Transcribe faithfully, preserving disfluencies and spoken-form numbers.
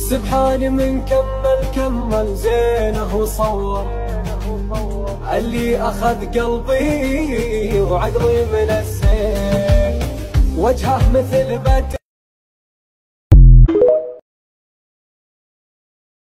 سبحان من كمل كمل زينه وصور، اللي أخذ قلبي وعقلي من السيف، وجهه مثل بدر